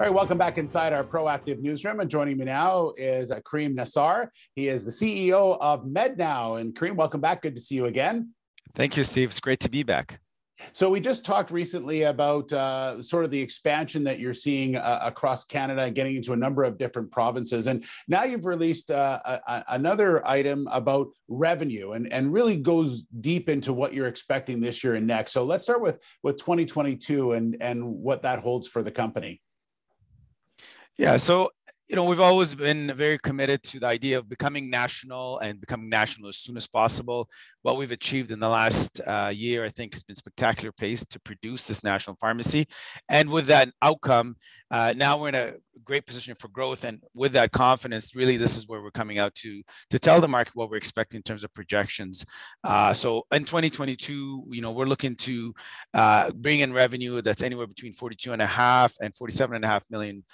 All right, welcome back inside our proactive newsroom. And joining me now is Karim Nassar. He is the CEO of Mednow. And Karim, welcome back. Good to see you again. Thank you, Steve. It's great to be back. So we just talked recently about sort of the expansion that you're seeing across Canada and getting into a number of different provinces. And now you've released another item about revenue and really goes deep into what you're expecting this year and next. So let's start with 2022 and what that holds for the company. Yeah, so we've always been very committed to the idea of becoming national and becoming national as soon as possible. What we've achieved in the last year, I think, has been spectacular pace to produce this national pharmacy. And with that outcome, now we're in a great position for growth. And with that confidence, really, this is where we're coming out to tell the market what we're expecting in terms of projections. So in 2022, we're looking to bring in revenue that's anywhere between $42.5 and $47.5 million.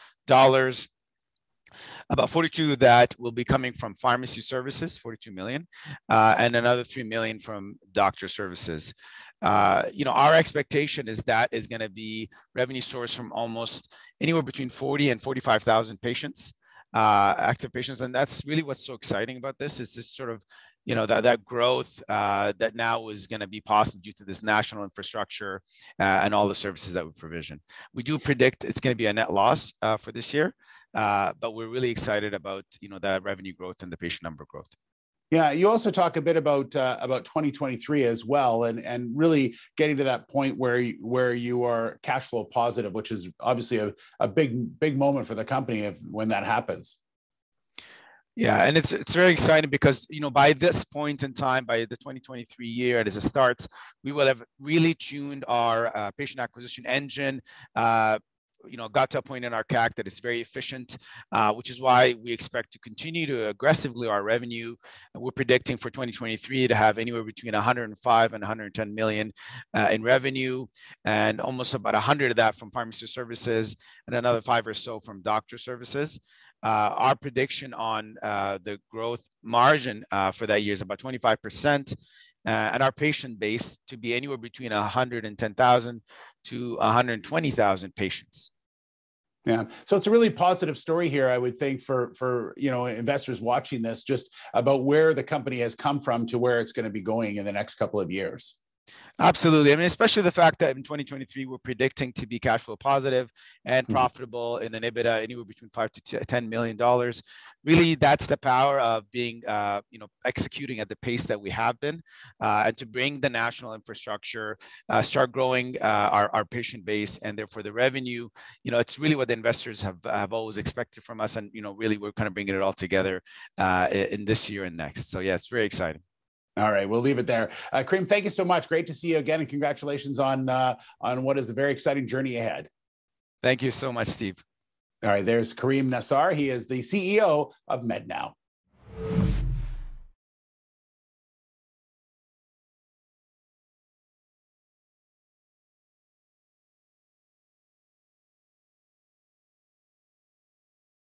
About 42 of that will be coming from pharmacy services, 42 million, and another 3 million from doctor services. Our expectation is that is going to be revenue source from almost anywhere between 40 and 45,000 patients, active patients. And that's really what's so exciting about this is this sort of, that growth that now is going to be possible due to this national infrastructure and all the services that we provision. We do predict it's going to be a net loss for this year, but we're really excited about, that revenue growth and the patient number growth. Yeah, you also talk a bit about 2023 as well, and really getting to that point where you are cash flow positive, which is obviously a big moment for the company when that happens. Yeah, and it's very exciting because, by this point in time, by the 2023 year, and as it starts, we will have really tuned our patient acquisition engine, got to a point in our CAC that is very efficient, which is why we expect to continue to aggressively our revenue. We're predicting for 2023 to have anywhere between 105 and 110 million in revenue, and almost about 100 of that from pharmacy services and another 5 or so from doctor services. Our prediction on the growth margin for that year is about 25%, and our patient base to be anywhere between 110,000 to 120,000 patients. Yeah, so it's a really positive story here, I would think, for investors watching this, just about where the company has come from to where it's going to be going in the next couple of years. Absolutely. I mean, especially the fact that in 2023, we're predicting to be cash flow positive and profitable in an EBITDA anywhere between $5 to $10 million. Really, that's the power of being, executing at the pace that we have been, and to bring the national infrastructure, start growing our patient base, and therefore the revenue. It's really what the investors have always expected from us, and really we're kind of bringing it all together in this year and next. So yeah, it's very exciting. All right, we'll leave it there. Karim, thank you so much. Great to see you again, and congratulations on what is a very exciting journey ahead. Thank you so much, Steve. All right, there's Karim Nassar. He is the CEO of Mednow.